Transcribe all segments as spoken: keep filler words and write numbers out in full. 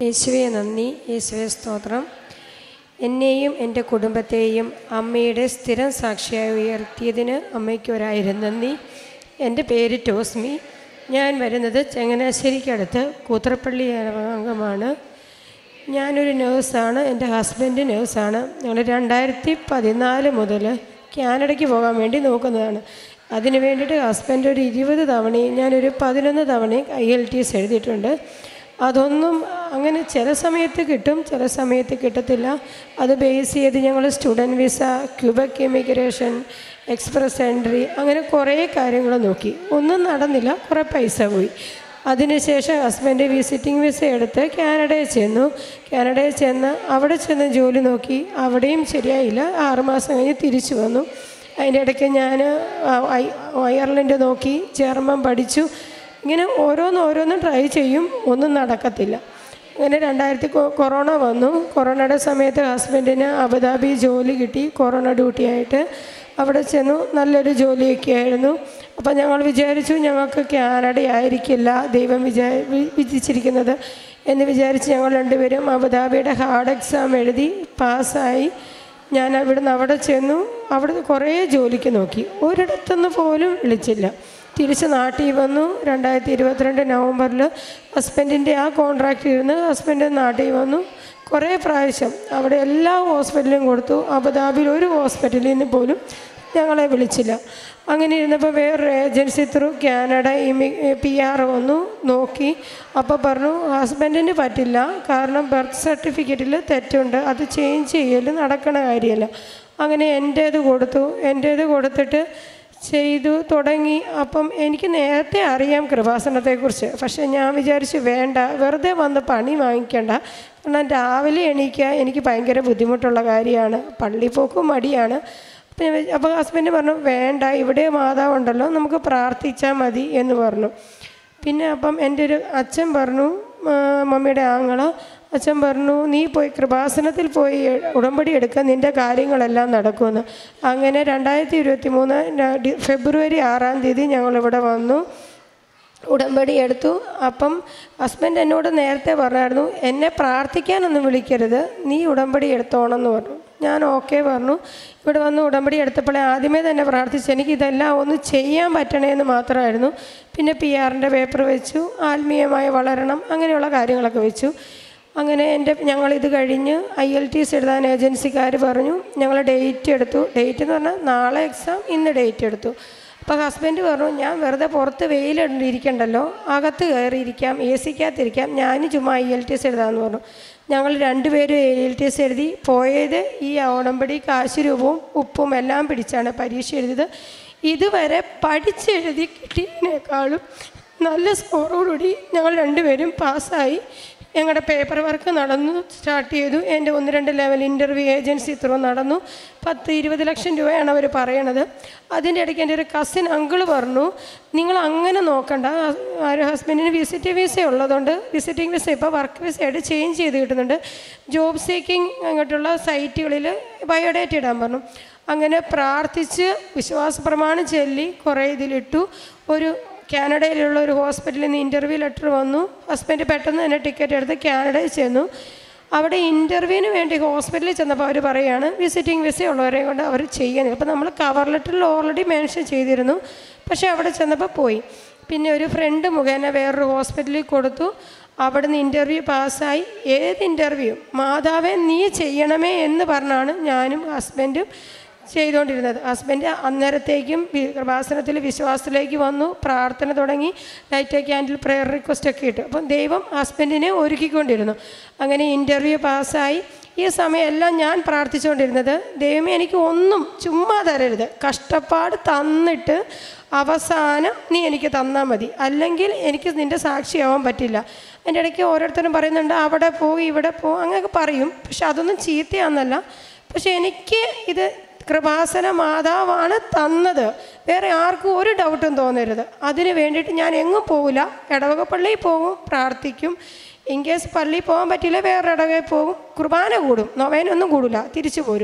യേശുവേ നന്ദി, യേശുവേ സ്തോത്രം. എന്നെയും എൻ്റെ കുടുംബത്തെയും അമ്മയുടെ സ്ഥിരം സാക്ഷിയായി ഉയർത്തിയതിന് അമ്മയ്ക്ക് ഒരായിരം നന്ദി. എൻ്റെ പേര് ടോസ്മി. ഞാൻ വരുന്നത് ചങ്ങനാശ്ശേരിക്കടുത്ത് കൂത്രപ്പള്ളി അംഗമാണ്. ഞാനൊരു നേഴ്സാണ്. എൻ്റെ ഹസ്ബൻഡ് നേഴ്സാണ്. ഞങ്ങൾ രണ്ടായിരത്തി പതിനാല് മുതൽ കാനഡയ്ക്ക് പോകാൻ വേണ്ടി നോക്കുന്നതാണ്. അതിന് വേണ്ടിയിട്ട് ഹസ്ബൻഡ് ഒരു ഇരുപത് തവണയും ഞാനൊരു പതിനൊന്ന് തവണയും ഐ എൽ ടി എസ് എഴുതിയിട്ടുണ്ട്. അതൊന്നും അങ്ങനെ ചില സമയത്ത് കിട്ടും, ചില സമയത്ത് കിട്ടത്തില്ല. അത് ബേസ് ചെയ്ത് ഞങ്ങൾ student visa, Quebec immigration, express entry, അങ്ങനെ കുറേ കാര്യങ്ങൾ നോക്കി. ഒന്നും നടന്നില്ല, കുറേ പൈസ പോയി. അതിനുശേഷം ഹസ്ബൻഡ് വിസിറ്റിംഗ് വിസ എടുത്ത് കാനഡയിൽ ചെന്നു. കാനഡയിൽ ചെന്ന് അവിടെ ചെന്ന് ജോലി നോക്കി. അവിടെയും ശരിയായില്ല. ആറുമാസം കഴിഞ്ഞ് തിരിച്ചു വന്നു. അതിൻ്റെ ഇടയ്ക്ക് ഞാൻ അയർലൻഡ് നോക്കി, ജർമ്മൻ പഠിച്ചു. ഇങ്ങനെ ഓരോന്ന് ഓരോന്നും ട്രൈ ചെയ്യും, ഒന്നും നടക്കത്തില്ല. അങ്ങനെ രണ്ടായിരത്തി കൊറോണ വന്നു. കൊറോണയുടെ സമയത്ത് ഹസ്ബൻഡിന് അബുദാബി ജോലി കിട്ടി, കൊറോണ ഡ്യൂട്ടി ആയിട്ട്. അവിടെ ചെന്നു, നല്ലൊരു ജോലിയൊക്കെ ആയിരുന്നു. അപ്പം ഞങ്ങൾ വിചാരിച്ചു ഞങ്ങൾക്ക് കാനഡ ആയിരിക്കില്ല ദൈവം വിചാ വിധിച്ചിരിക്കുന്നത് എന്ന് വിചാരിച്ച് ഞങ്ങൾ രണ്ടുപേരും അബുദാബിയുടെ ഹാർഡ് എക്സാം എഴുതി പാസ്സായി. ഞാൻ അവിടുന്ന് അവിടെ ചെന്നു. അവിടെ കുറേ ജോലിക്ക് നോക്കി, ഒരിടത്തുനിന്ന് പോലും വിളിച്ചില്ല. തിരിച്ച് നാട്ടിൽ വന്നു. രണ്ടായിരത്തി ഇരുപത്തിരണ്ട് നവംബറിൽ ഹസ്ബൻഡിൻ്റെ ആ കോൺട്രാക്റ്റ് ഇരുന്ന് ഹസ്ബൻഡ് നാട്ടിൽ വന്നു. കുറേ പ്രാവശ്യം അവിടെ എല്ലാ ഹോസ്പിറ്റലിലും കൊടുത്തു. അബുദാബിയിൽ ഒരു ഹോസ്പിറ്റലിൽ നിന്ന് പോലും ഞങ്ങളെ വിളിച്ചില്ല. അങ്ങനെ ഇരുന്നപ്പോൾ വേറൊരു ഏജൻസി ത്രൂ കാനഡ ഇമി പി ആർ വന്നു, നോക്കി. അപ്പോൾ പറഞ്ഞു ഹസ്ബൻഡിന് പറ്റില്ല, കാരണം ബർത്ത് സർട്ടിഫിക്കറ്റിൽ തെറ്റുണ്ട്, അത് ചേഞ്ച് ചെയ്യൽ നടക്കണ കാര്യമല്ല. അങ്ങനെ എൻ്റേത് കൊടുത്തു. എൻ്റേത് കൊടുത്തിട്ട് ചെയ്തു തുടങ്ങി. അപ്പം എനിക്ക് നേരത്തെ അറിയാം കൃപാസനത്തെക്കുറിച്ച്. പക്ഷേ ഞാൻ വിചാരിച്ചു വേണ്ട, വെറുതെ വന്ന് പണി വാങ്ങിക്കേണ്ട. കാരണം രാവിലെ എണീക്കുക എനിക്ക് ഭയങ്കര ബുദ്ധിമുട്ടുള്ള കാര്യമാണ്, പള്ളിപ്പോക്കും മടിയാണ്. അപ്പം അപ്പോൾ ഹസ്ബൻഡ് പറഞ്ഞു വേണ്ട, ഇവിടെ മാതാവുണ്ടല്ലോ, നമുക്ക് പ്രാർത്ഥിച്ചാൽ മതി എന്ന് പറഞ്ഞു. പിന്നെ അപ്പം എൻ്റെ ഒരു അച്ഛൻ പറഞ്ഞു, മമ്മിയുടെ ആങ്ങള അച്ഛൻ പറഞ്ഞു നീ പോയി കൃപാസനത്തിൽ പോയി ഉടമ്പടി എടുക്കുക, നിൻ്റെ കാര്യങ്ങളെല്ലാം നടക്കുമെന്ന്. അങ്ങനെ രണ്ടായിരത്തി ഇരുപത്തി മൂന്ന് ഫെബ്രുവരി ആറാം തീയതി ഞങ്ങളിവിടെ വന്നു, ഉടമ്പടി എടുത്തു. അപ്പം ഹസ്ബൻഡ് എന്നോട് നേരത്തെ പറഞ്ഞായിരുന്നു എന്നെ പ്രാർത്ഥിക്കാനൊന്നും വിളിക്കരുത്, നീ ഉടമ്പടി എടുത്തോണമെന്ന് പറഞ്ഞു. ഞാൻ ഓക്കെ പറഞ്ഞു. ഇവിടെ വന്ന് ഉടമ്പടി എടുത്തപ്പോഴേ ആദ്യമേ തന്നെ പ്രാർത്ഥിച്ചു എനിക്കിതെല്ലാം ഒന്ന് ചെയ്യാൻ പറ്റണേന്ന് മാത്രമായിരുന്നു. പിന്നെ പി ആറിൻ്റെ പേപ്പർ വെച്ചു, ആത്മീയമായി വളരണം, അങ്ങനെയുള്ള കാര്യങ്ങളൊക്കെ വെച്ചു. അങ്ങനെ എൻ്റെ ഞങ്ങളിത് കഴിഞ്ഞ് ഐ എൽ ടി എസ് എഴുതാൻ ഏജൻസിക്കാർ പറഞ്ഞു. ഞങ്ങൾ ഡേറ്റ് എടുത്തു. ഡേറ്റ് എന്ന് പറഞ്ഞാൽ നാളെ എക്സാം, ഇന്ന് ഡേറ്റ് എടുത്തു. അപ്പോൾ ഹസ്ബൻഡ് പറഞ്ഞു ഞാൻ വെറുതെ പുറത്ത് വെയിലിരിക്കണ്ടല്ലോ, അകത്ത് കയറിയിരിക്കാം, എ സിക്കകത്തിരിക്കാം, ഞാൻ ചുമ്മാ ഐ എൽ ടി എസ് എഴുതാമെന്ന് പറഞ്ഞു. ഞങ്ങൾ രണ്ടുപേരും ഐ എൽ ടി എസ് എഴുതി. പോയത് ഈ ഉടമ്പടി കാശ് രൂപവും ഉപ്പും എല്ലാം പിടിച്ചാണ് പരീക്ഷ എഴുതിയത്. ഇതുവരെ പഠിച്ചെഴുതി കിട്ടിയതിനേക്കാളും നല്ല സ്കോറോടുകൂടി ഞങ്ങൾ രണ്ടുപേരും പാസ്സായി. ഞങ്ങളുടെ പേപ്പർ വർക്ക് നടന്നു, സ്റ്റാർട്ട് ചെയ്തു. എൻ്റെ ഒന്ന് രണ്ട് ലെവൽ ഇൻ്റർവ്യൂ ഏജൻസി ത്രൂ നടന്നു. പത്ത് ഇരുപത് ലക്ഷം രൂപയാണ് അവർ പറയണത്. അതിൻ്റെ ഇടയ്ക്ക് എൻ്റെ ഒരു കസിൻ അങ്കിള് പറഞ്ഞു നിങ്ങൾ അങ്ങനെ നോക്കണ്ട, ഒരു ഹസ്ബൻഡിന് വിസിറ്റ് വിസ ഉള്ളതുകൊണ്ട് വിസിറ്റിംഗ് വിസ ഇപ്പോൾ വർക്ക് വിസയായിട്ട് ചേഞ്ച് ചെയ്ത് കിട്ടുന്നുണ്ട്, ജോബ് സീക്കിംഗ് അങ്ങോട്ടുള്ള സൈറ്റുകളിൽ ബയോഡേറ്റ ഇടാൻ പറഞ്ഞു. അങ്ങനെ പ്രാർത്ഥിച്ച് വിശ്വാസ പ്രമാണം ചൊല്ലി കുറേ ഇതിലിട്ടു. ഒരു കാനഡയിലുള്ള ഒരു ഹോസ്പിറ്റലിൽ നിന്ന് ഇൻ്റർവ്യൂ ലെറ്റർ വന്നു. ഹസ്ബൻഡ് പെട്ടെന്ന് തന്നെ ടിക്കറ്റ് എടുത്ത് കാനഡയിൽ ചെന്നു. അവിടെ ഇൻ്റർവ്യൂവിന് വേണ്ടി ഹോസ്പിറ്റലിൽ ചെന്നപ്പോൾ അവർ പറയുകയാണ് വിസിറ്റിംഗ് വിസ ഉള്ളവരെ കൊണ്ട് അവർ ചെയ്യുന്നത്. അപ്പോൾ നമ്മൾ കവർ ലെറ്ററിൽ ഓൾറെഡി മെൻഷൻ ചെയ്തിരുന്നു, പക്ഷേ അവിടെ ചെന്നപ്പോൾ പോയി. പിന്നെ ഒരു ഫ്രണ്ട് മുഖേന വേറൊരു ഹോസ്പിറ്റലിൽ കൊടുത്തു. അവിടുന്ന് ഇൻ്റർവ്യൂ പാസ്സായി. ഏത് ഇൻ്റർവ്യൂ മാതാവേ നീ ചെയ്യണമേ എന്ന് പറഞ്ഞാണ് ഞാനും ഹസ്ബൻഡും ചെയ്തുകൊണ്ടിരുന്നത്. ഹസ്ബൻഡ് അന്നേരത്തേക്കും കൃപാസനത്തിൽ വിശ്വാസത്തിലേക്ക് വന്നു, പ്രാർത്ഥന തുടങ്ങി, ലൈറ്റ് ക്യാൻഡിൽ പ്രെയർ റിക്വസ്റ്റൊക്കെ ഇട്ടു. അപ്പം ദൈവം ഹസ്ബൻഡിനെ ഒരുക്കിക്കൊണ്ടിരുന്നു. അങ്ങനെ ഇൻ്റർവ്യൂ പാസ്സായി. ഈ സമയമെല്ലാം ഞാൻ പ്രാർത്ഥിച്ചുകൊണ്ടിരുന്നത് ദൈവമേ എനിക്ക് ഒന്നും ചുമ്മാ തരരുത്, കഷ്ടപ്പാട് തന്നിട്ട് അവസാനം നീ എനിക്ക് തന്നാൽ മതി, അല്ലെങ്കിൽ എനിക്ക് നിൻ്റെ സാക്ഷിയാവാൻ പറ്റില്ല. അതിൻ്റെ ഇടയ്ക്ക് ഓരോരുത്തരും പറയുന്നുണ്ട് അവിടെ പോയി ഇവിടെ പോ അങ്ങനെയൊക്കെ പറയും. പക്ഷെ അതൊന്നും ചീത്തയാണെന്നല്ല, പക്ഷെ എനിക്ക് ഇത് കൃപാസന മാതാവാണ് തന്നത്, വേറെ ആർക്കും ഒരു ഡൗട്ടും തോന്നരുത്. അതിന് വേണ്ടിയിട്ട് ഞാൻ എങ്ങും പോകില്ല, ഇടവക പള്ളിയിൽ പോകും, പ്രാർത്ഥിക്കും. ഇൻ കേസ് പള്ളിയിൽ പോകാൻ പറ്റില്ല വേറെ ഇടവകയിൽ പോകും, കുർബാന കൂടും, നൊവേനൊന്നും കൂടില്ല, തിരിച്ചു പോരും.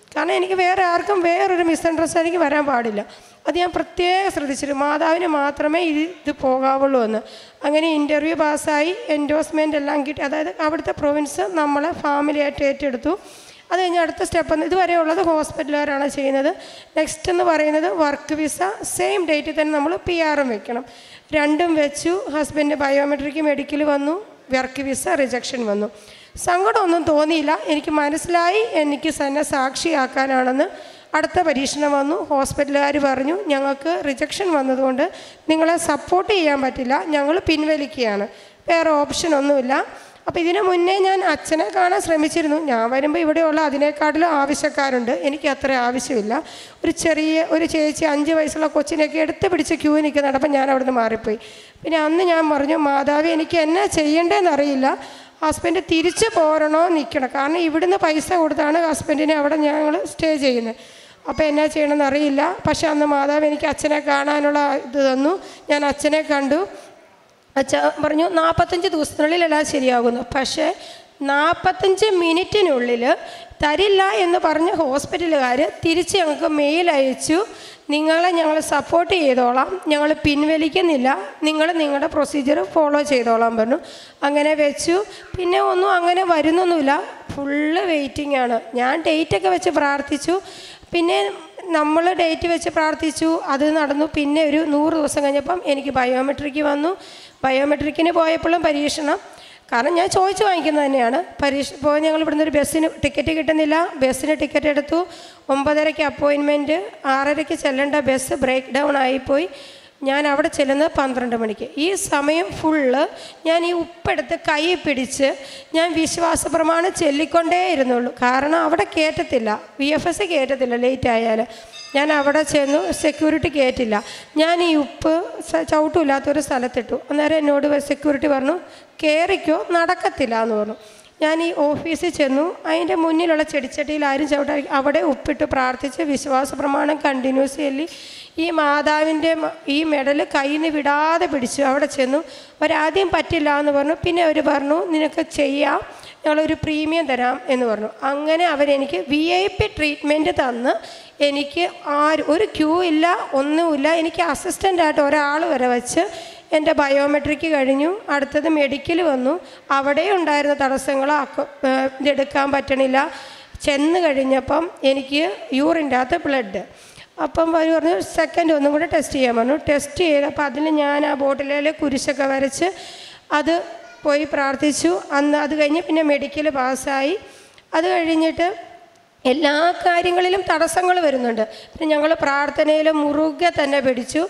കാരണം എനിക്ക് വേറെ ആർക്കും വേറൊരു മിസ്അണ്ടർസ്റ്റാൻഡിങ് വരാൻ പാടില്ല. അത് ഞാൻ പ്രത്യേകം ശ്രദ്ധിച്ചിട്ട് മാതാവിന് മാത്രമേ ഇത് ഇത് പോകാവുള്ളൂ എന്ന്. അങ്ങനെ ഇൻ്റർവ്യൂ പാസ്സായി, എൻഡോഴ്സ്മെൻ്റ് എല്ലാം കിട്ടി. അതായത് അവിടുത്തെ പ്രൊവിൻസ് നമ്മളെ ഫാമിലിയായിട്ട് ഏറ്റെടുത്തു. അത് കഴിഞ്ഞ് അടുത്ത സ്റ്റെപ്പ് എന്ന് ഇതുവരെ ഉള്ളത് ഹോസ്പിറ്റലുകാരാണ് ചെയ്യുന്നത്. നെക്സ്റ്റ് എന്ന് പറയുന്നത് വർക്ക് വിസ. സെയിം ഡേറ്റിൽ തന്നെ നമ്മൾ പി ആറും വെക്കണം. രണ്ടും വെച്ചു. ഹസ്ബൻഡ് ബയോമെട്രിക് മെഡിക്കൽ വന്നു, വർക്ക് വിസ റിജക്ഷൻ വന്നു. സങ്കടമൊന്നും തോന്നിയില്ല. എനിക്ക് മനസ്സിലായി എനിക്ക് തന്നെ സാക്ഷിയാക്കാനാണെന്ന്. അടുത്ത പരീക്ഷണം വന്നു. ഹോസ്പിറ്റലുകാർ പറഞ്ഞു ഞങ്ങൾക്ക് റിജക്ഷൻ വന്നതുകൊണ്ട് നിങ്ങളെ സപ്പോർട്ട് ചെയ്യാൻ പറ്റില്ല, ഞങ്ങൾ പിൻവലിക്കുകയാണ്, വേറെ ഓപ്ഷനൊന്നുമില്ല. അപ്പോൾ ഇതിനു മുന്നേ ഞാൻ അച്ഛനെ കാണാൻ ശ്രമിച്ചിരുന്നു. ഞാൻ വരുമ്പോൾ ഇവിടെയുള്ള അതിനേക്കാട്ടിലും ആവശ്യക്കാരുണ്ട്, എനിക്ക് അത്ര ആവശ്യമില്ല. ഒരു ചെറിയ ഒരു ചേച്ചി അഞ്ച് വയസ്സുള്ള കൊച്ചിനെയൊക്കെ എടുത്ത് പിടിച്ച് ക്യൂ നിൽക്കുന്നുണ്ട്. അപ്പം ഞാൻ അവിടെ നിന്ന് മാറിപ്പോയി. പിന്നെ അന്ന് ഞാൻ പറഞ്ഞു, മാതാവി എനിക്ക് എന്നാ ചെയ്യേണ്ടതെന്നറിയില്ല, ഹസ്ബൻഡ് തിരിച്ച് പോരണോ നിൽക്കണം, കാരണം ഇവിടുന്ന് പൈസ കൊടുത്താണ് ഹസ്ബൻഡിനെ അവിടെ ഞങ്ങൾ സ്റ്റേ ചെയ്യുന്നത്. അപ്പോൾ എന്നാ ചെയ്യണമെന്ന് അറിയില്ല. പക്ഷെ അന്ന് മാതാവ് എനിക്ക് അച്ഛനെ കാണാനുള്ള ഇത് തന്നു. ഞാൻ അച്ഛനെ കണ്ടു. അച്ഛ പറഞ്ഞു നാൽപ്പത്തഞ്ച് ദിവസത്തിനുള്ളിൽ എല്ലാം ശരിയാകുന്നു. പക്ഷേ നാൽപ്പത്തഞ്ച് മിനിറ്റിനുള്ളിൽ തരില്ല എന്ന് പറഞ്ഞ ഹോസ്പിറ്റലുകാർ തിരിച്ച് ഞങ്ങൾക്ക് മെയിൽ അയച്ചു, നിങ്ങളെ ഞങ്ങൾ സപ്പോർട്ട് ചെയ്തോളാം, ഞങ്ങൾ പിൻവലിക്കുന്നില്ല, നിങ്ങൾ നിങ്ങളുടെ പ്രൊസീജിയർ ഫോളോ ചെയ്തോളാം പറഞ്ഞു. അങ്ങനെ വെച്ചു. പിന്നെ ഒന്നും അങ്ങനെ വരുന്നൊന്നുമില്ല, ഫുള്ള് വെയിറ്റിംഗ് ആണ്. ഞാൻ ഡേറ്റൊക്കെ വെച്ച് പ്രാർത്ഥിച്ചു. പിന്നെ നമ്മൾ ഡേറ്റ് വെച്ച് പ്രാർത്ഥിച്ചു, അത് നടന്നു. പിന്നെ ഒരു നൂറ് ദിവസം കഴിഞ്ഞപ്പം എനിക്ക് ബയോമെട്രിക്ക് വന്നു. ബയോമെട്രിക്കിന് പോയപ്പോഴും പരീക്ഷണം, കാരണം ഞാൻ ചോദിച്ച് വാങ്ങിക്കുന്നത് തന്നെയാണ്. പരീക്ഷ പോയി ഞങ്ങൾ ഇവിടുന്ന് ഒരു ബസ്സിന് ടിക്കറ്റ് കിട്ടുന്നില്ല, ബസ്സിന് ടിക്കറ്റ് എടുത്തു. ഒമ്പതരയ്ക്ക് അപ്പോയിൻമെൻറ്റ്, ആറരയ്ക്ക് ചെല്ലേണ്ട ബസ് ബ്രേക്ക് ഡൗൺ ആയിപ്പോയി. ഞാൻ അവിടെ ചെല്ലുന്നത് പന്ത്രണ്ട് മണിക്ക്. ഈ സമയം ഫുള്ള് ഞാൻ ഈ ഉപ്പെടുത്ത് കൈ പിടിച്ച് ഞാൻ വിശ്വാസ പ്രമാണം ചൊല്ലിക്കൊണ്ടേ ഇരുന്നുള്ളൂ. കാരണം അവിടെ കയറ്റത്തില്ല, വി എഫ് എസ് കയറ്റത്തില്ല ലേറ്റ് ആയാൽ. ഞാൻ അവിടെ ചെന്നു, സെക്യൂരിറ്റി കയറ്റില്ല. ഞാൻ ഈ ഉപ്പ് ചവിട്ടില്ലാത്തൊരു സ്ഥലത്തിട്ടു. അന്നേരം എന്നോട് സെക്യൂരിറ്റി പറഞ്ഞു കയറിക്കോ, നടക്കത്തില്ല എന്ന് പറഞ്ഞു. ഞാൻ ഈ ഓഫീസിൽ ചെന്നു. അതിൻ്റെ മുന്നിലുള്ള ചെടിച്ചട്ടിയിൽ ആരും ചവിട്ടാ, അവിടെ ഉപ്പിട്ട് പ്രാർത്ഥിച്ച് വിശ്വാസ പ്രമാണം കണ്ടിന്യൂസ് ചൊല്ലി ഈ മാതാവിൻ്റെ ഈ മെഡൽ കയ്യിൽ നിന്ന് വിടാതെ പിടിച്ചു. അവിടെ ചെന്നു. അവരാദ്യം പറ്റില്ല എന്ന് പറഞ്ഞു. പിന്നെ അവർ പറഞ്ഞു നിനക്ക് ചെയ്യാം, ഞങ്ങളൊരു പ്രീമിയം തരാം എന്ന് പറഞ്ഞു. അങ്ങനെ അവരെനിക്ക് വി ഐ പി ട്രീറ്റ്മെൻറ്റ് തന്ന് എനിക്ക് ആരും ഒരു ക്യൂ ഇല്ല, ഒന്നുമില്ല. എനിക്ക് അസിസ്റ്റൻ്റായിട്ട് ഒരാൾ വരെ വെച്ച് എൻ്റെ ബയോമെട്രിക്ക് കഴിഞ്ഞു. അടുത്തത് മെഡിക്കൽ വന്നു. അവിടെ ഉണ്ടായിരുന്ന തടസ്സങ്ങൾ ഇതെടുക്കാൻ പറ്റണില്ല. ചെന്ന് കഴിഞ്ഞപ്പം എനിക്ക് യൂറിൻ്റെ അകത്ത് ബ്ലഡ്. അപ്പം അവർ പറഞ്ഞു സെക്കൻഡ് ഒന്നും കൂടെ ടെസ്റ്റ് ചെയ്യാൻ പറഞ്ഞു. ടെസ്റ്റ് ചെയ്തപ്പോൾ അതിൽ ഞാൻ ആ ബോട്ടിലിൽ കുരിശൊക്കെ വരച്ച് അത് പോയി പ്രാർത്ഥിച്ചു. അന്ന് അത് കഴിഞ്ഞ് പിന്നെ മെഡിക്കൽ പാസ്സായി. അത് കഴിഞ്ഞിട്ട് എല്ലാ കാര്യങ്ങളിലും തടസ്സങ്ങൾ വരുന്നുണ്ട്. പിന്നെ ഞങ്ങൾ പ്രാർത്ഥനയിൽ മുറുകെ തന്നെ പിടിച്ചു.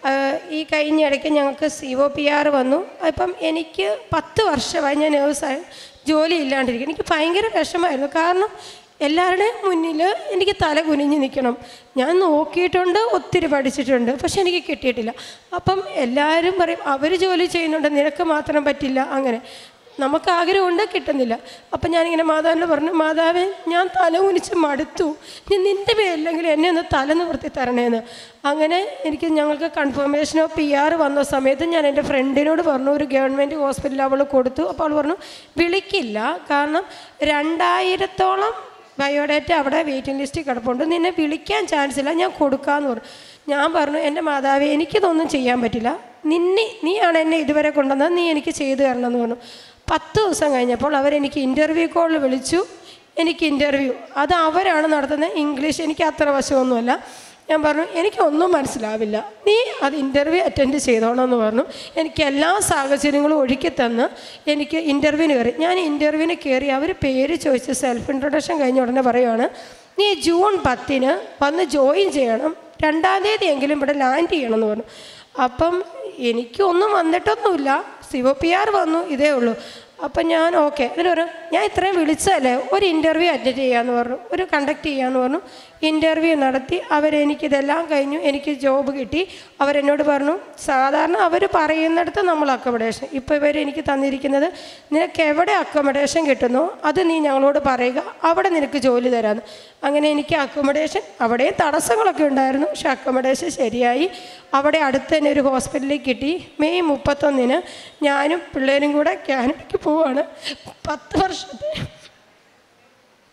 ഈ കഴിഞ്ഞ ഇടയ്ക്ക് ഞങ്ങൾക്ക് സി ഒ പി ആർ വന്നു. അപ്പം എനിക്ക് പത്ത് വർഷമായി ഞാൻ നേഴ്സായി ജോലി ഇല്ലാണ്ടിരിക്കും. എനിക്ക് ഭയങ്കര വിഷമമായിരുന്നു. കാരണം എല്ലാവരുടെയും മുന്നിൽ എനിക്ക് തല കുനിഞ്ഞ് നിൽക്കണം. ഞാൻ നോക്കിയിട്ടുണ്ട്, ഒത്തിരി പഠിച്ചിട്ടുണ്ട്, പക്ഷെ എനിക്ക് കിട്ടിയിട്ടില്ല. അപ്പം എല്ലാവരും പറയും അവർ ജോലി ചെയ്യുന്നുണ്ട്, നിനക്ക് മാത്രം പറ്റില്ല. അങ്ങനെ നമുക്ക് ആഗ്രഹമുണ്ട്, കിട്ടുന്നില്ല. അപ്പം ഞാനിങ്ങനെ മാതാവിനോട് പറഞ്ഞു, മാതാവേ ഞാൻ തല കുനിച്ച് മടുത്തു, നീ നിൻ്റെ പേരില്ലെങ്കിൽ എന്നെ ഒന്ന് തല നിവർത്തി തരണേന്ന്. അങ്ങനെ എനിക്ക് ഞങ്ങൾക്ക് കൺഫർമേഷൻ ഓഫ് പി ആർ വന്ന സമയത്ത് ഞാൻ എൻ്റെ ഫ്രണ്ടിനോട് പറഞ്ഞു, ഒരു ഗവൺമെൻറ് ഹോസ്പിറ്റലിൽ അവൾ കൊടുത്തു. അപ്പോൾ അവൾ പറഞ്ഞു വിളിക്കില്ല, കാരണം രണ്ടായിരത്തോളം ബയോഡേറ്റ അവിടെ വെയിറ്റിംഗ് ലിസ്റ്റിൽ കിടപ്പുണ്ട്, നിന്നെ വിളിക്കാൻ ചാൻസ് ഇല്ല, ഞാൻ കൊടുക്കാമെന്ന് പറഞ്ഞു. ഞാൻ പറഞ്ഞു എൻ്റെ മാതാവേ എനിക്കിതൊന്നും ചെയ്യാൻ പറ്റില്ല, നിന്നെ നീയാണ് എന്നെ ഇതുവരെ കൊണ്ടുവന്നത്, നീ എനിക്ക് ചെയ്തു തരണമെന്ന് പറഞ്ഞു. പത്ത് ദിവസം കഴിഞ്ഞപ്പോൾ അവരെനിക്ക് ഇൻ്റർവ്യൂ കോളിൽ വിളിച്ചു. എനിക്ക് ഇൻ്റർവ്യൂ അത് അവരാണ് നടത്തുന്നത്. ഇംഗ്ലീഷ് എനിക്ക് അത്ര വശമൊന്നുമല്ല. ഞാൻ പറഞ്ഞു എനിക്കൊന്നും മനസ്സിലാവില്ല, നീ അത് ഇൻ്റർവ്യൂ അറ്റൻഡ് ചെയ്തോണമെന്ന് പറഞ്ഞു. എനിക്ക് എല്ലാ സാഹചര്യങ്ങളും ഒരുക്കി തന്ന് എനിക്ക് ഇൻ്റർവ്യൂവിന് കയറി. ഞാൻ ഇൻ്റർവ്യൂവിന് കയറി. അവർ പേര് ചോദിച്ച് സെൽഫ് ഇൻട്രൊഡക്ഷൻ കഴിഞ്ഞ ഉടനെ പറയുവാണ്, നീ ജൂൺ പത്തിന് വന്ന് ജോയിൻ ചെയ്യണം, രണ്ടാം തീയതി എങ്കിലും ഇവിടെ ലാൻഡ് ചെയ്യണമെന്ന് പറഞ്ഞു. അപ്പം എനിക്കൊന്നും വന്നിട്ടൊന്നുമില്ല, സി ഒ പി ആർ വന്നു, ഇതേ ഉള്ളൂ. അപ്പം ഞാൻ ഓക്കെ. എന്നിട്ട് പറഞ്ഞു ഞാൻ ഇത്രയും വിളിച്ചതല്ലേ, ഒരു ഇൻ്റർവ്യൂ അറ്റൻഡ് ചെയ്യാമെന്ന് പറഞ്ഞു, ഒരു കണ്ടക്ട് ചെയ്യാമെന്ന് പറഞ്ഞു. ഇൻ്റർവ്യൂ നടത്തി. അവരെനിക്കിതെല്ലാം കഴിഞ്ഞു, എനിക്ക് ജോബ് കിട്ടി. അവരെന്നോട് പറഞ്ഞു സാധാരണ അവർ പറയുന്നിടത്ത് നമ്മൾ അക്കോമഡേഷൻ, ഇപ്പോൾ ഇവർ എനിക്ക് തന്നിരിക്കുന്നത് നിനക്ക് എവിടെ അക്കോമഡേഷൻ കിട്ടുന്നോ അത് നീ ഞങ്ങളോട് പറയുക, അവിടെ നിനക്ക് ജോലി തരാമെന്ന്. അങ്ങനെ എനിക്ക് അക്കോമഡേഷൻ, അവിടെയും തടസ്സങ്ങളൊക്കെ ഉണ്ടായിരുന്നു, പക്ഷെ അക്കോമഡേഷൻ ശരിയായി. അവിടെ അടുത്ത് തന്നെ ഒരു ഹോസ്പിറ്റലിൽ കിട്ടി. മെയ് മുപ്പത്തൊന്നിന് ഞാനും പിള്ളേരും കൂടെ കാനഡയ്ക്ക് പോവാണ്. പത്ത് വർഷത്തെ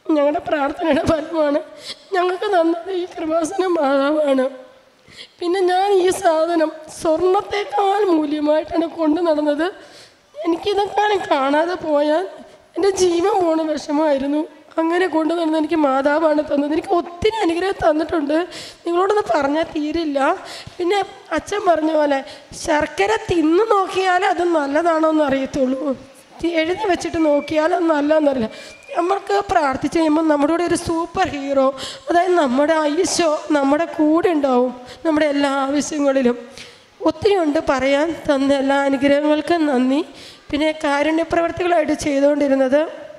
ഞങ്ങളുടെ പ്രാർത്ഥനയുടെ ഫലമാണ്. ഞങ്ങൾക്ക് തന്നത് ഈ കൃപാസന മാതാവാണ്. പിന്നെ ഞാൻ ഈ സാധനം സ്വർണത്തേക്കാൾ മൂല്യമായിട്ടാണ് കൊണ്ടു നടന്നത്. എനിക്കിതൊക്കെ കാണാതെ പോയാൽ എൻ്റെ ജീവൻ പോണ വിഷമമായിരുന്നു. അങ്ങനെ കൊണ്ടു നടന്നത് എനിക്ക് മാതാവാണ് തന്നത്. എനിക്ക് ഒത്തിരി അനുഗ്രഹം തന്നിട്ടുണ്ട്, നിങ്ങളോടൊന്ന് പറഞ്ഞാൽ തീരില്ല. പിന്നെ അച്ഛൻ പറഞ്ഞ പോലെ ശർക്കര തിന്ന് നോക്കിയാൽ അത് നല്ലതാണോ എന്ന് അറിയത്തുള്ളൂ, എഴുതി വെച്ചിട്ട് നോക്കിയാൽ അത് നല്ലതെന്നറിയില്ല. നമ്മൾക്ക് പ്രാർത്ഥിച്ച് കഴിയുമ്പോൾ നമ്മുടെ കൂടെ ഒരു സൂപ്പർ ഹീറോ, അതായത് നമ്മുടെ ഈശോ നമ്മുടെ കൂടെ ഉണ്ടാവും നമ്മുടെ എല്ലാ ആവശ്യങ്ങളിലും. ഒത്തിരി ഉണ്ട് പറയാൻ. തന്ന എല്ലാ അനുഗ്രഹങ്ങൾക്കും നന്ദി. പിന്നെ കാരുണ്യ പ്രവർത്തികളായിട്ട് ചെയ്തുകൊണ്ടിരുന്നത്,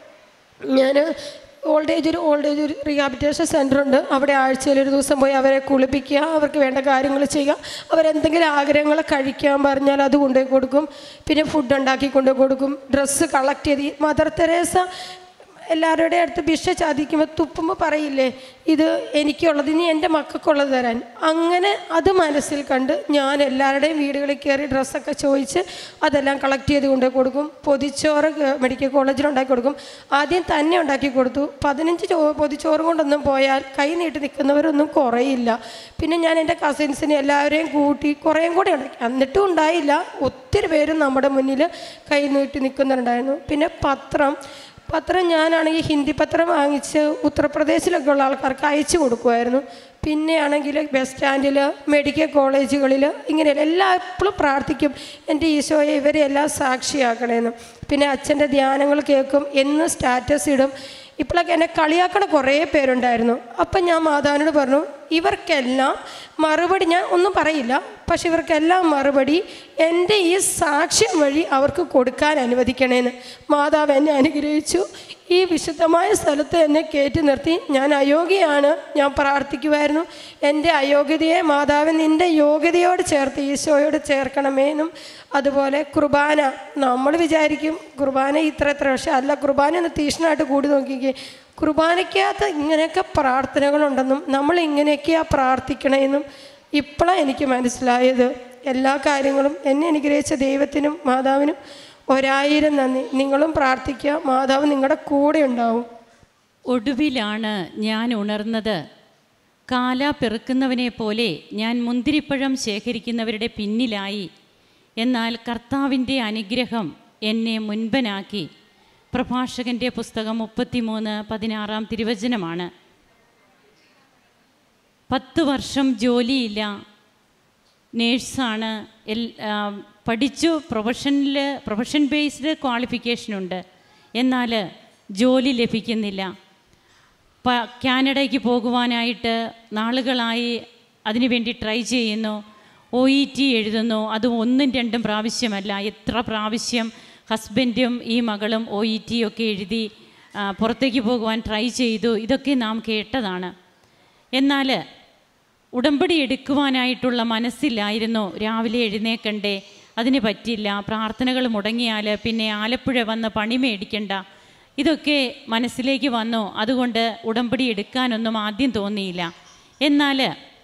ഞാൻ ഓൾഡ് ഏജ് ഒരു ഓൾഡ് ഏജ് ഒരു റീഹാബിലിറ്റേഷൻ സെൻ്ററുണ്ട്. അവിടെ ആഴ്ചയിൽ ഒരു ദിവസം പോയി അവരെ കുളിപ്പിക്കുക, അവർക്ക് വേണ്ട കാര്യങ്ങൾ ചെയ്യുക. അവരെന്തെങ്കിലും ആഗ്രഹങ്ങൾ കഴിക്കാൻ പറഞ്ഞാൽ അത് കൊണ്ടുപോയി കൊടുക്കും. പിന്നെ ഫുഡ് ഉണ്ടാക്കി കൊണ്ടുപോയി കൊടുക്കും. ഡ്രസ്സ് കളക്ട് ചെയ്ത് മദർ തെരേസ എല്ലാവരുടെ അടുത്ത് ഭിക്ഷ ചാദിക്കുമ്പോൾ തുപ്പുമ്പോൾ പറയില്ലേ, ഇത് എനിക്കുള്ളത് ഇനി എൻ്റെ മക്കൾക്കുള്ളത് തരാൻ. അങ്ങനെ അത് മനസ്സിൽ കണ്ട് ഞാൻ എല്ലാവരുടെയും വീടുകളിൽ കയറി ഡ്രസ്സൊക്കെ ചോദിച്ച് അതെല്ലാം കളക്ട് ചെയ്ത് കൊണ്ടുപോയി കൊടുക്കും. പൊതിച്ചോറ് മെഡിക്കൽ കോളേജിൽ ഉണ്ടാക്കി കൊടുക്കും. ആദ്യം തന്നെ ഉണ്ടാക്കി കൊടുത്തു. പതിനഞ്ച് ചോ പൊതിച്ചോറ് കൊണ്ടൊന്നും പോയാൽ കൈ നീട്ടി നിൽക്കുന്നവരൊന്നും കുറയില്ല. പിന്നെ ഞാൻ എൻ്റെ കസിൻസിനെ എല്ലാവരെയും കൂട്ടി കുറേയും കൂടെ ഉണ്ടാക്കി. എന്നിട്ടും ഉണ്ടായില്ല, ഒത്തിരി പേരും നമ്മുടെ മുന്നിൽ കൈ നീട്ടി നിൽക്കുന്നുണ്ടായിരുന്നു. പിന്നെ പത്രം പത്രം ഞാനാണെങ്കിൽ ഹിന്ദി പത്രം വാങ്ങിച്ച് ഉത്തർപ്രദേശിലൊക്കെ ഉള്ള ആൾക്കാർക്ക് അയച്ചു കൊടുക്കുമായിരുന്നു. പിന്നെ ആണെങ്കിൽ ബസ് സ്റ്റാൻഡിൽ, മെഡിക്കൽ കോളേജുകളിൽ, ഇങ്ങനെയല്ല എല്ലാ എപ്പോഴും പ്രാർത്ഥിക്കും, എൻ്റെ ഈശോയെ ഇവരെ എല്ലാം സാക്ഷിയാക്കണമെന്ന്. പിന്നെ അച്ഛൻ്റെ ധ്യാനങ്ങൾ കേൾക്കും, എന്ന് സ്റ്റാറ്റസ് ഇടും. ഇപ്പോഴൊക്കെ എന്നെ കളിയാക്കണ കുറേ പേരുണ്ടായിരുന്നു. അപ്പം ഞാൻ മാതാവിനോട് പറഞ്ഞു, ഇവർക്കെല്ലാം മറുപടി ഞാൻ ഒന്നും പറയില്ല, പക്ഷെ ഇവർക്കെല്ലാം മറുപടി എൻ്റെ ഈ സാക്ഷ്യം വഴി അവർക്ക് കൊടുക്കാൻ അനുവദിക്കണേന്ന്. മാതാവ് എന്നെ അനുഗ്രഹിച്ചു. ഈ വിശുദ്ധമായ സ്ഥലത്ത് എന്നെ കയറ്റി നിർത്തി. ഞാൻ അയോഗ്യയാണ്, ഞാൻ പ്രാർത്ഥിക്കുമായിരുന്നു. എൻ്റെ അയോഗ്യതയെ മാതാവ് നിൻ്റെ യോഗ്യതയോട് ചേർത്ത് ഈശോയോട് ചേർക്കണമേന്നും. അതുപോലെ കുർബാന, നമ്മൾ വിചാരിക്കും കുർബാന ഇത്ര എത്ര, പക്ഷെ അല്ല, കുർബാന ഒന്ന് തീഷ്ണമായിട്ട് കൂടി നോക്കിക്കേ. കുർബാനയ്ക്കകത്ത് ഇങ്ങനെയൊക്കെ പ്രാർത്ഥനകളുണ്ടെന്നും നമ്മൾ ഇങ്ങനെയൊക്കെയാണ് പ്രാർത്ഥിക്കണമെന്നും ഇപ്പോഴാണ് എനിക്ക് മനസ്സിലായത്. എല്ലാ കാര്യങ്ങളും എന്നെ അനുഗ്രഹിച്ച ദൈവത്തിനും മാതാവിനും ഒരായിരം നന്ദി. നിങ്ങളും പ്രാർത്ഥിക്കുക, മാതാവ് നിങ്ങളുടെ കൂടെ ഉണ്ടാവും. ഒടുവിലാണ് ഞാൻ ഉണർന്നത്. കാല പെറുക്കുന്നവനെ പോലെ ഞാൻ മുന്തിരിപ്പഴം ശേഖരിക്കുന്നവരുടെ പിന്നിലായി. എന്നാൽ കർത്താവിൻ്റെ അനുഗ്രഹം എന്നെ മുൻപനാക്കി. പ്രഭാഷകൻ്റെ പുസ്തകം മുപ്പത്തിമൂന്ന് പതിനാറാം തിരുവചനമാണ്. പത്ത് വർഷം ജോലിയില്ല, നേഴ്സാണ്, എൽ പഠിച്ചു, പ്രൊഫഷനിൽ പ്രൊഫഷൻ ബേസ്ഡ് ക്വാളിഫിക്കേഷനുണ്ട്, എന്നാൽ ജോലി ലഭിക്കുന്നില്ല. പ കാനഡയ്ക്ക് പോകുവാനായിട്ട് നാളുകളായി അതിനുവേണ്ടി ട്രൈ ചെയ്യുന്നു. ഒ ഇ ടി എഴുതുന്നു. അത് ഒന്നും രണ്ടും പ്രാവശ്യമല്ല, എത്ര പ്രാവശ്യം ഹസ്ബൻഡും ഈ മകളും ഒ ഇ ടി ഒക്കെ എഴുതി പുറത്തേക്ക് പോകുവാൻ ട്രൈ ചെയ്തു. ഇതൊക്കെ നാം കേട്ടതാണ്. എന്നാൽ ഉടമ്പടി എടുക്കുവാനായിട്ടുള്ള മനസ്സില്ലായിരുന്നു. രാവിലെ എഴുന്നേക്കണ്ടേ, അതിന് പറ്റില്ല. പ്രാർത്ഥനകൾ മുടങ്ങിയാൽ പിന്നെ ആലപ്പുഴ വന്ന് പണി മേടിക്കണ്ട, ഇതൊക്കെ മനസ്സിലേക്ക് വന്നു. അതുകൊണ്ട് ഉടമ്പടി എടുക്കാനൊന്നും ആദ്യം തോന്നിയില്ല. എന്നാൽ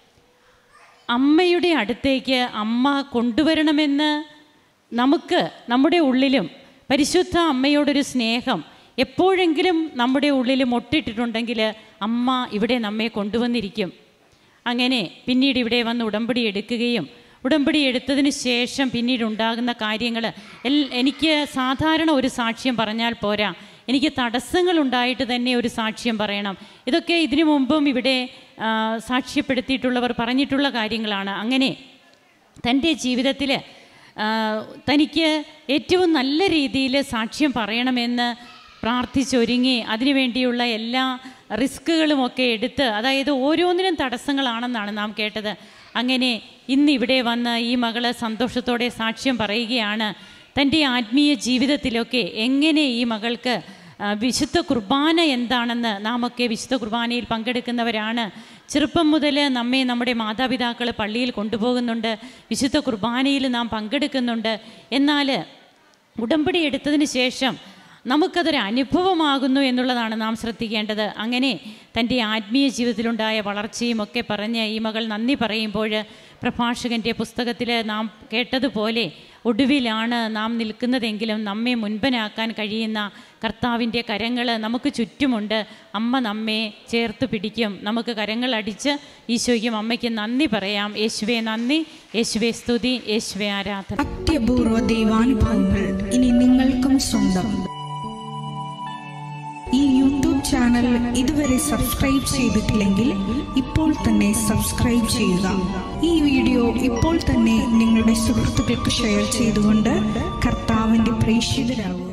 അമ്മയുടെ അടുത്തേക്ക് അമ്മ കൊണ്ടുവരണമെന്ന് നമുക്ക് നമ്മുടെ ഉള്ളിലും പരിശുദ്ധ അമ്മയോടൊരു സ്നേഹം എപ്പോഴെങ്കിലും നമ്മുടെ ഉള്ളിൽ മൊട്ടിട്ടിട്ടുണ്ടെങ്കിൽ അമ്മ ഇവിടെ നമ്മെ കൊണ്ടുവന്നിരിക്കും. അങ്ങനെ പിന്നീട് ഇവിടെ വന്ന് ഉടമ്പടി എടുക്കുകയും ഉടമ്പടി എടുത്തതിന് ശേഷം പിന്നീട് ഉണ്ടാകുന്ന കാര്യങ്ങൾ എൽ എനിക്ക് സാധാരണ ഒരു സാക്ഷ്യം പറഞ്ഞാൽ പോരാ, എനിക്ക് തടസ്സങ്ങളുണ്ടായിട്ട് തന്നെ ഒരു സാക്ഷ്യം പറയണം. ഇതൊക്കെ ഇതിനു മുമ്പും ഇവിടെ സാക്ഷ്യപ്പെടുത്തിയിട്ടുള്ളവർ പറഞ്ഞിട്ടുള്ള കാര്യങ്ങളാണ്. അങ്ങനെ തൻ്റെ ജീവിതത്തിൽ തനിക്ക് ഏറ്റവും നല്ല രീതിയിൽ സാക്ഷ്യം പറയണമെന്ന് പ്രാർത്ഥിച്ചൊരുങ്ങി അതിനുവേണ്ടിയുള്ള എല്ലാ റിസ്കുകളുമൊക്കെ എടുത്ത്, അതായത് ഓരോന്നിനും തടസ്സങ്ങളാണെന്നാണ് നാം കേട്ടത്. അങ്ങനെ ഇന്ന് ഇവിടെ വന്ന് ഈ മകള് സന്തോഷത്തോടെ സാക്ഷ്യം പറയുകയാണ്. തൻ്റെ ആത്മീയ ജീവിതത്തിലൊക്കെ എങ്ങനെ ഈ മകൾക്ക് വിശുദ്ധ കുർബാന എന്താണെന്ന്, നാമൊക്കെ വിശുദ്ധ കുർബാനയിൽ പങ്കെടുക്കുന്നവരാണ്. ചെറുപ്പം മുതൽ നമ്മെ നമ്മുടെ മാതാപിതാക്കൾ പള്ളിയിൽ കൊണ്ടുപോകുന്നുണ്ട്, വിശുദ്ധ കുർബാനയിൽ നാം പങ്കെടുക്കുന്നുണ്ട്. എന്നാൽ ഉടമ്പടി എടുത്തതിന് ശേഷം നമുക്കതൊരു അനുഭവമാകുന്നു എന്നുള്ളതാണ് നാം ശ്രദ്ധിക്കേണ്ടത്. അങ്ങനെ തൻ്റെ ആത്മീയ ജീവിതത്തിലുണ്ടായ വളർച്ചയും ഒക്കെ പറഞ്ഞ് ഈ മകൾ നന്ദി പറയുമ്പോൾ പ്രഭാഷകൻ്റെ പുസ്തകത്തിൽ നാം കേട്ടതുപോലെ ഒടുവിലാണ് നാം നിൽക്കുന്നതെങ്കിലും നമ്മെ മുൻപനാക്കാൻ കഴിയുന്ന കർത്താവിൻ്റെ കരങ്ങൾ നമുക്ക് ചുറ്റുമുണ്ട്. അമ്മ നമ്മെ ചേർത്ത് പിടിക്കും. നമുക്ക് കരങ്ങൾ അടിച്ച് ഈശോയ്ക്കും അമ്മയ്ക്കും നന്ദി പറയാം. യേശുവേ നന്ദി, യേശുവേ സ്തുതി, യേശുവേ ആരാധന. അത്യപൂർവ ദൈവാനുഭവങ്ങൾ ഇനി നിങ്ങൾക്കും സ്വന്തം. ഈ യൂട്യൂബ് ചാനൽ ഇതുവരെ സബ്സ്ക്രൈബ് ചെയ്തിട്ടില്ലെങ്കിൽ ഇപ്പോൾ തന്നെ സബ്സ്ക്രൈബ് ചെയ്യുക. ഈ വീഡിയോ ഇപ്പോൾ തന്നെ നിങ്ങളുടെ സുഹൃത്തുക്കൾക്ക് ഷെയർ ചെയ്തുകൊണ്ട് കർത്താവിൻ്റെ പ്രേക്ഷിതരാകുക.